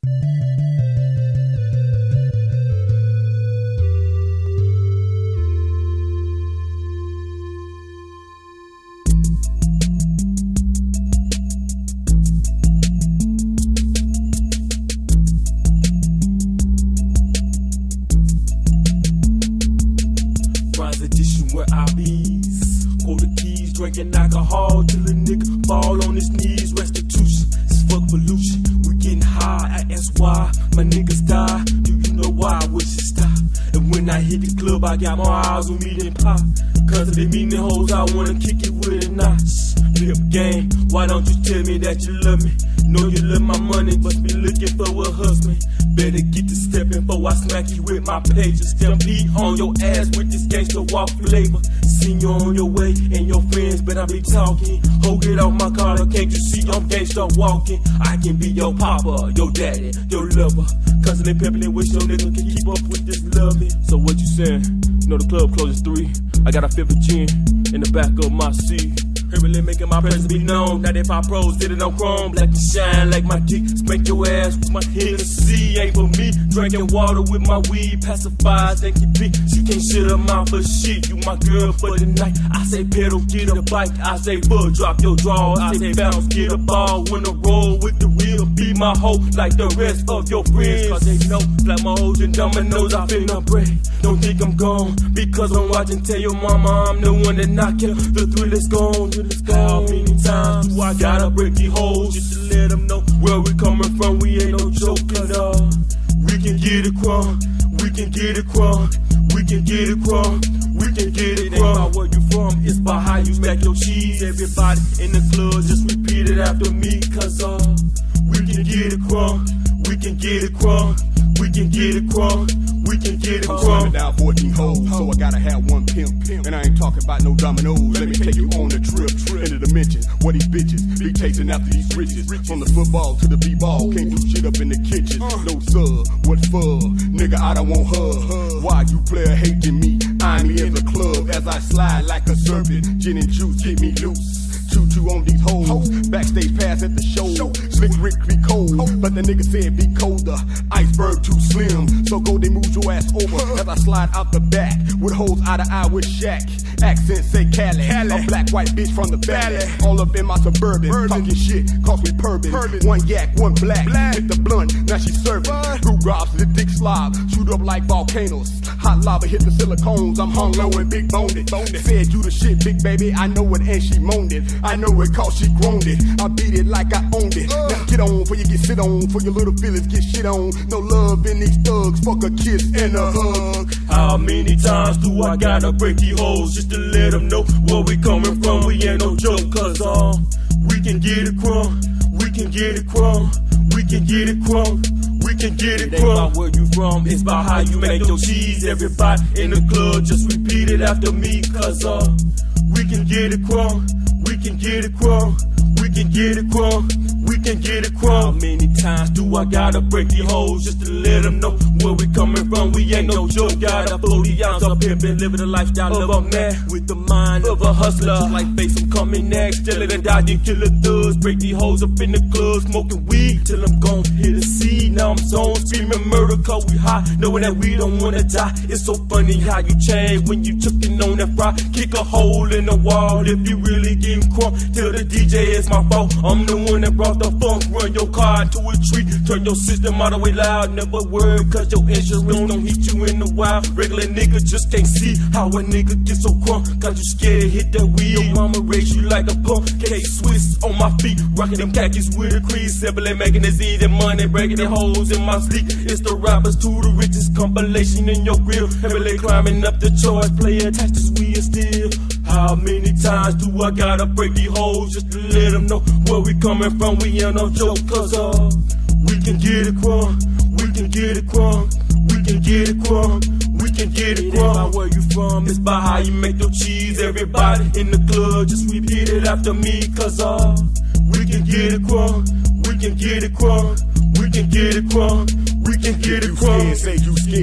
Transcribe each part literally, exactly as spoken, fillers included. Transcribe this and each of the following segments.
Where I bees, hold the keys, drinking alcohol till a nigga fall on his knees. Restitution, it's fuck pollution. We getting high, I ask why my niggas die. Do you know why I wish it stopped? And when I hit the club, I got more eyes on me than pop. Cause of the meaning hoes, I wanna kick it with a notch. Flip game, why don't you tell me that you love me? Know you love my money, but be looking for a husband. Better get to stepping before I smack you with my pages. Stampede on your ass with this gangster walk flavor. Seen you on your way and your friends better be talking. Ho, get off my car, can't you see I'm gangster walking? I can be your papa, your daddy, your lover. Cousin and pimpin' and wish your nigga can keep up with this loving. So what you saying? You know the club closes three. I got a fifth of gin in the back of my seat. Really making my presence be known. Now if I pros did it on chrome, black and shine like my dick. Spank your ass with my Hennessy. Ain't for me. Drinking water with my weed. Pacifies, think you big. She can't shit her mouth for shit. You my girl for the night. I say pedal, get a bike. I say bud, drop your draws. I say bounce, get a ball. When I roll with the real, be my hoe like the rest of your friends. Cause they know, like my hoes and dominoes, I finna break. Don't think I'm gone because I'm watching. Tell your mama I'm the one that knock you. The thrill is gone. How many times do I gotta break these holes just to let them know where we coming from? We ain't no joke at all. We can get it crunk, we can get it crunk, we can get it crunk, we can get it crunk. It ain't about where you from, it's about how you smack your cheese. Everybody in the club just repeat it after me, cause uh, we can get it crunk, we can get it crunk, we can get it crunk. We can get it crunk. Down fourteen hoes, so I gotta have one pimp. And I ain't talking about no dominoes. Let me take you on a trip into the dimension where these bitches be chasing after these riches. From the football to the b-ball, can't do shit up in the kitchen. No sir, what for? Nigga, I don't want her. Why you player hating me? I'm me in the club as I slide like a serpent. Gin and juice, get me loose. Choo-choo on these hoes. Backstage pass at the show. Slick Rick be cold, but the nigga said be colder. Iceberg too slim, so go they move your ass over as I slide out the back with hoes eye to eye with Shaq. Accent say Cali, a black white bitch from the valley. All up in my suburban, talking shit, cost me pervin. One yak, one black, hit the blunt, now she serving. Brew drops, the dick slob, shoot up like volcanoes. Hot lava hit the silicones, I'm hung low and big boned it. Said you the shit, big baby, I know it and she moaned it. I know it cause she groaned it. I beat it like I owned it. Now get on before you get sit on, for your little feelings get shit on. No love in these thugs, fuck a kiss and a hug. How many times do I gotta break these hoes just to let them know where we coming from? We ain't no joke, cause uh, we can get it crunk, we can get it crunk, we can get it crunk. We can get it crunk. It ain't about where you from, it's about how you make your cheese. Everybody in the club just repeat it after me, cause uh, we can get it crunk, we can get it crunk, we can get it crunk, we can get it crunk. How many times do I gotta break these hoes just to let them know where we coming from? We ain't no joke, got a forty ounce up here, been living the lifestyle of a man with the mind of a hustler. Just like face, I'm coming next, still it and die, then kill the thugs. Break these hoes up in the club, smoking weed till I'm gon' hit a seed. Now I'm zone, screaming murder cause we high, knowing that we don't wanna die. It's so funny how you change when you chucking on that fry. Kick a hole in the wall if you really getting crunk. Tell the D J it's my fault, I'm the one that brought the funk. Run your car into a tree, turn your system all the way loud. Never worry cause your insurance don't hit you in the wild. Regular nigga just can't see how a nigga get so crunk, cause you scared to hit that wheel. Mama raised you like a punk, K-Swiss on my feet, rocking them khakis with a crease. Simply making it easy money, breaking the holes in my sleep. It's the rappers to the richest compilation in your grill. Heavily climbing up the charts, playing taxes, we are still. How many times do I gotta break these hoes just to let them know where we coming from? We ain't no joke, cause uh, we can get it crunk, we can get it crunk, we can get it crunk, we can get it crunk. It ain't about where you from, it's about how you make your cheese. Everybody in the club just repeat it after me, cause uh, we can get it crunk, we can get it crunk, we can get it crunk, we can get it crunk. Say you scared,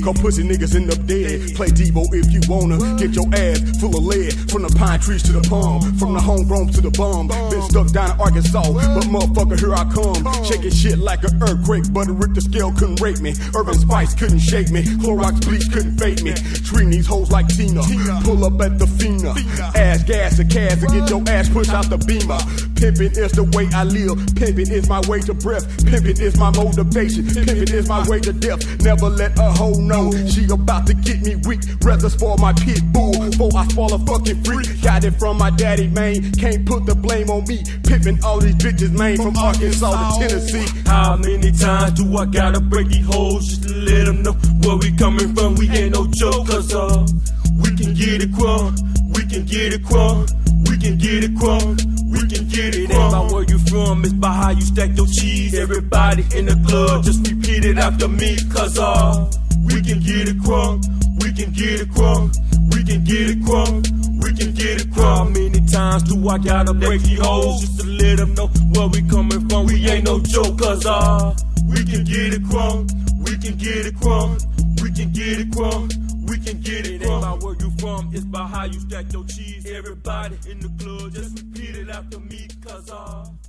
Cause pussy niggas end up dead. Play Devo if you wanna. Get your ass full of lead. From the pine trees to the palm. From the homegrown to the bum. Been stuck down in Arkansas, but motherfucker, here I come. Shaking shit like an earthquake, but a Richter scale couldn't rate me. Urban Spice couldn't shake me. Clorox bleach couldn't fake me. Treating these hoes like Tina. Pull up at the Fina. Ass gas a cast to get your ass pushed out the beamer. Pimpin' is the way I live. Pimpin' is my way to breath. Pimpin' is my motivation. Pimpin' is my way to death. Never let a hoe know she about to get me weak. Rather spoil my pit bull before I spoil a fucking freak. Got it from my daddy, man. Can't put the blame on me. Pimpin' all these bitches, man, from Arkansas to Tennessee. How many times do I gotta break these hoes just to let them know where we coming from? We ain't no joke, cause uh, we can get it crunk. We can get it crunk. We can get it crunk. We can get it. It ain't about where you from, it's about how you stack your cheese. Everybody in the club, just repeat it after me, cause uh, we can get it crunk. We can get it crunk. We can get it crunk. We can get it crunk. How many times do I gotta break these hoes just to let them know where we coming from? We ain't no joke, cause uh, we can get it crunk. We can get it crunk. We can get it crunk. We can get it. It ain't about where you from, it's about how you stack your cheese. Everybody in the club, just repeat it after me, cause uh